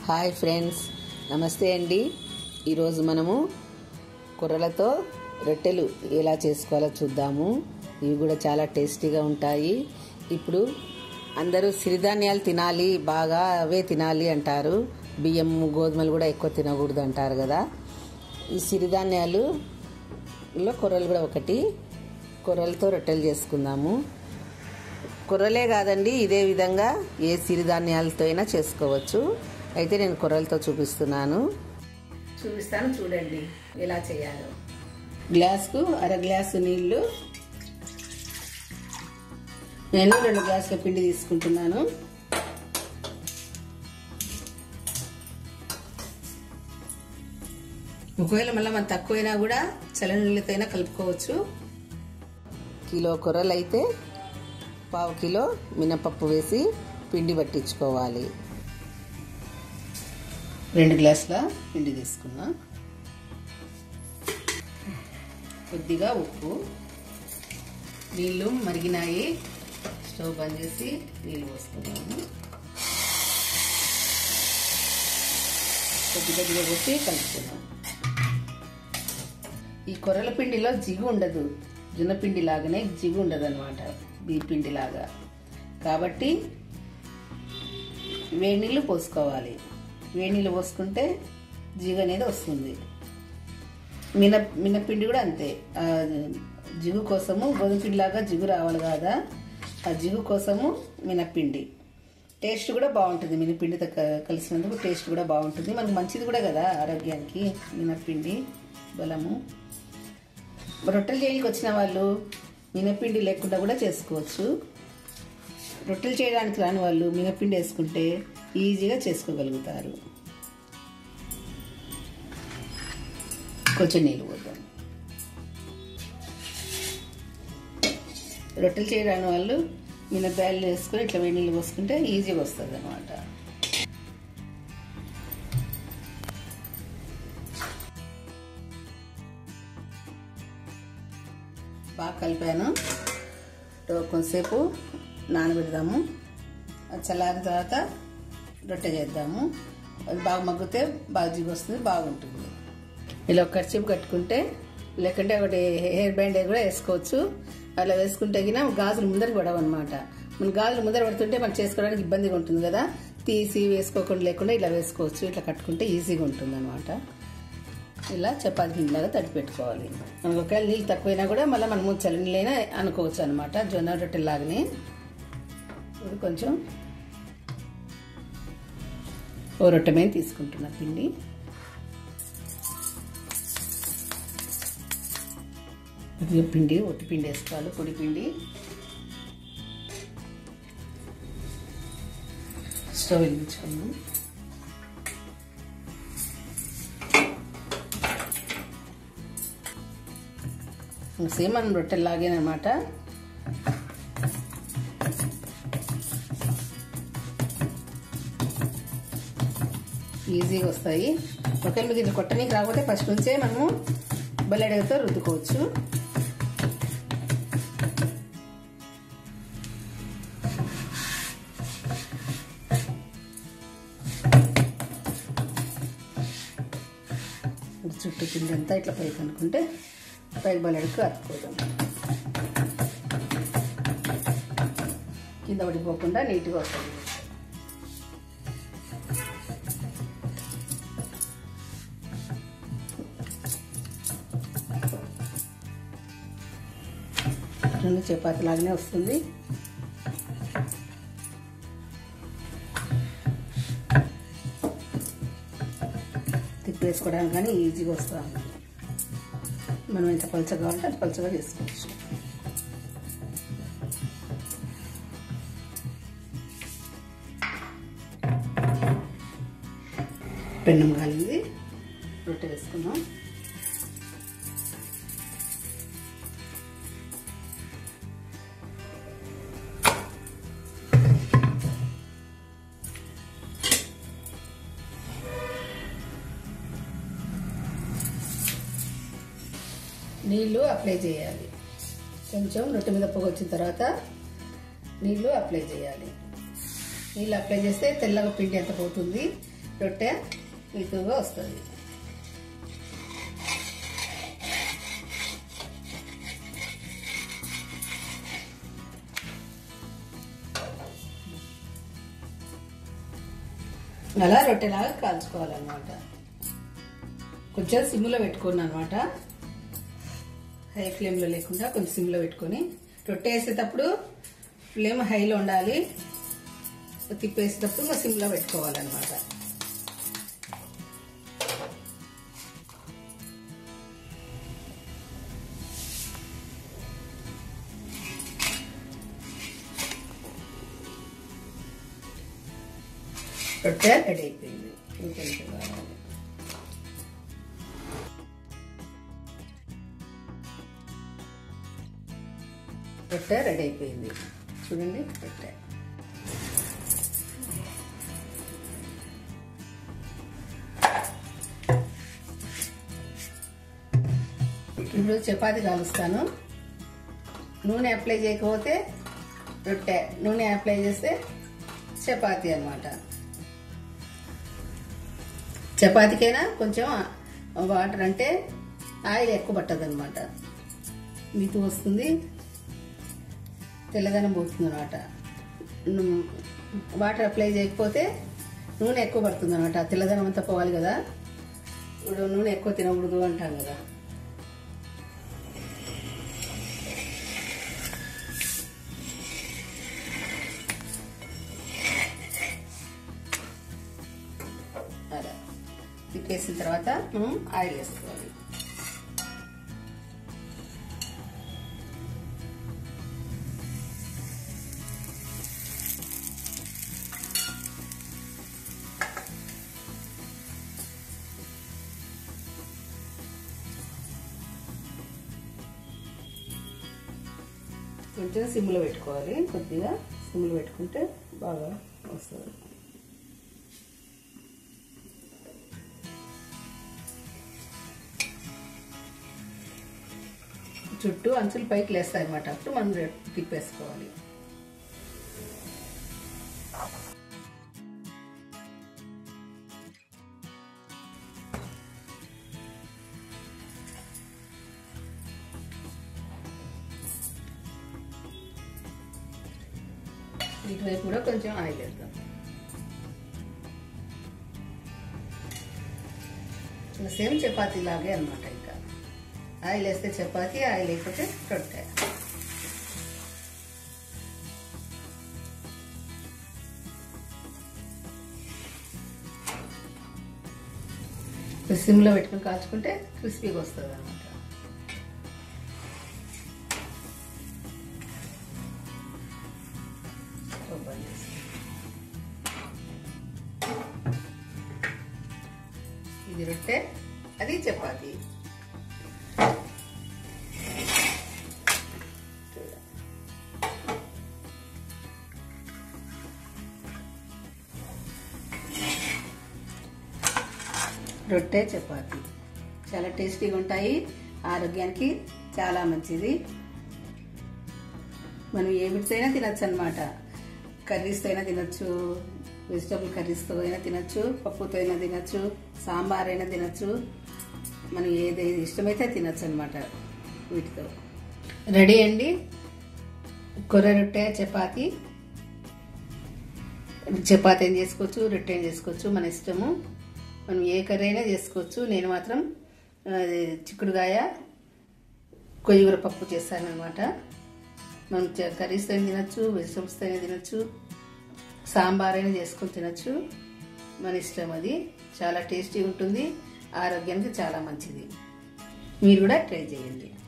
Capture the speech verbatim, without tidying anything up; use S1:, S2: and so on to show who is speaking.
S1: Hi friends, నమస్తే అండి. ఈరోజు మనము కొర్రలతో రొట్టెలు ఎలా చేసుకోవాలో చూద్దాము. ఇవి కూడా చాలా టేస్టీగా ఉంటాయి. ఇప్పుడు అందరూ సిరిధాన్యాలు తినాలి, బాగా అవే తినాలి అంటారు. బియ్యం గోధుమలు కూడా ఎక్కువ తినకూడదు అంటారు కదా. ఈ సిరిధాన్యాలులో కొర్రలు కూడా ఒకటి. కొర్రలతో రొట్టెలు చేసుకుందాము. కొర్రలే కాదండి, ఇదే విధంగా ఏ సిరిధాన్యాలతో అయినా చేసుకోవచ్చు. అయితే నేను కొర్రలతో చూపిస్తున్నాను చూపిస్తాను చూడండి ఎలా చేయాలో. గ్లాసుకు అర గ్లాసు నీళ్లు, నేను రెండు గ్లాసుల పిండి తీసుకుంటున్నాను. ఒకవేళ మళ్ళీ మనం తక్కువైనా కూడా చల్ల నీళ్ళతో అయినా కలుపుకోవచ్చు. కిలో కొర్రలు అయితే పావు కిలో మినపప్పు వేసి పిండి పట్టించుకోవాలి. రెండు గ్లాసుల పిండి తీసుకున్నా. కొద్దిగా ఉప్పు. నీళ్ళు మరిగినాయి, స్టవ్ బంద్ చేసి నీళ్ళు పోసుకున్నాము. కొద్ది కొద్దిగా పోసి కలుపుకున్నాం. ఈ కొర్రల పిండిలో జిగు ఉండదు, జొన్నపిండి లాగానే జిగు ఉండదు అనమాట, బియ్య పిండి లాగా. కాబట్టి వేడి నీళ్ళు పోసుకోవాలి. వేడి నీళ్ళు పోసుకుంటే జిగు అనేది వస్తుంది. మిన మినపిండి కూడా అంతే, జిగు కోసము గోధుమ పిండి లాగా జిగు రావాలి కదా, ఆ జిగు కోసము మినపిండి. టేస్ట్ కూడా బాగుంటుంది, మినపిండితో కలిసినందుకు టేస్ట్ కూడా బాగుంటుంది. మనకు మంచిది కూడా కదా ఆరోగ్యానికి మినపిండి, బలము. రొట్టెలు చేయడానికి వచ్చిన వాళ్ళు మినపిండి లేకుండా కూడా చేసుకోవచ్చు. రొట్టెలు చేయడానికి రాని వాళ్ళు మినపిండి వేసుకుంటే ఈజీగా చేసుకోగలుగుతారు. కొంచెం నీళ్ళు పోద్దాం. రొట్టెలు చేయడానికి వాళ్ళు మినపాయలు వేసుకొని ఇట్లా వేడి నీళ్ళు పోసుకుంటే ఈజీగా వస్తుంది అన్నమాట. బాగా కలిపాను. కొంతసేపు నానబెడదాము. చల్లారిన తర్వాత రొట్టె చేద్దాము. అది బాగా మగ్గితే బాగా జిగు వస్తుంది, బాగుంటుంది. ఇలా ఒక కర్చీపు కట్టుకుంటే, లేకుంటే ఒకటి హెయిర్ బ్యాండ్ కూడా వేసుకోవచ్చు. అలా వేసుకుంటే గిన గాజులు ముందరికి పడవు అనమాట. మన గాజులు ముందర పడుతుంటే మనం చేసుకోవడానికి ఇబ్బందిగా ఉంటుంది కదా, తీసి వేసుకోకుండా లేకుండా ఇలా వేసుకోవచ్చు. ఇట్లా కట్టుకుంటే ఈజీగా ఉంటుంది అనమాట. ఇలా చపాతీ పిండిలాగా తడి పెట్టుకోవాలి. మనకు ఒకవేళ నీళ్ళు తక్కువైనా కూడా మళ్ళీ మనము చల్ల నీళ్ళైనా అనుకోవచ్చు అనమాట, జొన్న రొట్టెలాగానే. ఇప్పుడు కొంచెం ఓ రొట్టె మీద తీసుకుంటున్నా పిండి. పిండి ఒట్టి పిండి వేసుకోవాలి, పొడి పిండి. స్టవ్ వెలిగించుకున్నాం. సేమ్ మనం రొట్టెలాగేనమాట. ఈజీగా వస్తాయి. ఒకవేళ మీకు ఇది కొట్టనీకి రాకపోతే ఫస్ట్ నుంచే మనము బల్లెడతో రుద్దుకోవచ్చు. చుట్టూ పిండి అంతా ఇట్లా పైకి అనుకుంటే పైకి బల్లెడకు అతుకోదాం. కింద పడిపోకుండా నీట్గా వస్తుంది. రెండు చపాతీ లాగానే వస్తుంది. తిప్పేసుకోవడానికి కానీ ఈజీగా వస్తుంది. మనం ఎంత పలుచగా కావాలంటే అది పలుచగా చేసుకోవచ్చు. పెన్నం కాలింది, రొట్టె వేసుకున్నాం. నీళ్ళు అప్లై చేయాలి. కొంచెం రొట్టె మీద పొగ వచ్చిన తర్వాత నీళ్ళు అప్లై చేయాలి. నీళ్ళు అప్లై చేస్తే తెల్లగా పిండి ఎంత పోతుంది. రొట్టె మితుగా వస్తుంది. అలా రొట్టెలాగా కాల్చుకోవాలన్నమాట. కొంచెం సిమ్లో పెట్టుకున్నాను అనమాట. హై ఫ్లేమ్లో లేకుండా కొంచెం సిమ్లో పెట్టుకొని రొట్టె వేసేటప్పుడు ఫ్లేమ్ హైలో ఉండాలి, తిప్పేసేటప్పుడు సిమ్లో పెట్టుకోవాలన్నమాట. రొట్టె రెడీ అయిపోయింది. ఇంకొంచెం కావాలి. రొట్టె రెడీ అయిపోయింది. చూడండి రొట్టె. ఇప్పుడు చపాతి కాలుస్తాను. నూనె అప్లై చేయకపోతే రొట్టె, నూనె అప్లై చేస్తే చపాతి అన్నమాట. చపాతీకైనా కొంచెం వాటర్ అంటే ఆయిల్ ఎక్కువ పట్టదు అనమాట. మీతో వస్తుంది, తెల్లదనం పోతుంది అనమాట. వాటర్ అప్లై చేయకపోతే నూనె ఎక్కువ పడుతుంది అనమాట. తెల్లదనం అంతా పోవాలి కదా. ఇప్పుడు నూనె ఎక్కువ తినకూడదు అంటాం కదా. అలా తిప్పేసిన తర్వాత మనం ఆయిల్ వేసుకోవాలి. కొంచెం సిమ్లో పెట్టుకోవాలి. కొద్దిగా సిమ్లో పెట్టుకుంటే బాగా వస్తుంది. చుట్టూ అంచులు పైకి లేస్తాయి అన్నమాట. అప్పుడు మనం తిప్పేసుకోవాలి. ఇటువైపు కూడా కొంచెం ఆయిల్ వేద్దాం. సేమ్ చపాతీ లాగే అనమాట. ఇంకా ఆయిల్ వేస్తే చపాతీ, ఆయిల్ వేయకపోతే రొట్టె. సిమ్లో పెట్టుకుని కాల్చుకుంటే క్రిస్పీగా వస్తుంది అనమాట. ఇది రొట్టె, అది చపాతీ. రొట్టె చపాతీ చాలా టేస్టీగా ఉంటాయి. ఆరోగ్యానికి చాలా మంచిది. మనం ఏ వీటితో అయినా తినచ్చు అనమాట. కర్రీస్తో అయినా తినచ్చు, వెజిటబుల్ కర్రీస్తో అయినా తినచ్చు, పప్పుతో అయినా తినచ్చు, సాంబార్ అయినా తినచ్చు. మనం ఏది ఇష్టమైతే తినచ్చు అనమాట వీటితో. రెడీ అండి కొర్ర రొట్టె చపాతీ. చపాతీ ఏం చేసుకోవచ్చు, రొట్టె ఏం చేసుకోవచ్చు, మన ఇష్టము. మనం ఏ కర్రీ అయినా చేసుకోవచ్చు. నేను మాత్రం చిక్కుడుగాయ కొయ్యూర పప్పు చేస్తాను అనమాట. మనం కర్రీస్తో అయినా తినచ్చు, వెజిటబుల్స్తో అయినా తినచ్చు, సాంబార్ అయినా చేసుకొని తినచ్చు. మన ఇష్టం. అది చాలా టేస్టీ ఉంటుంది, ఆరోగ్యానికి చాలా మంచిది. మీరు కూడా ట్రై చేయండి.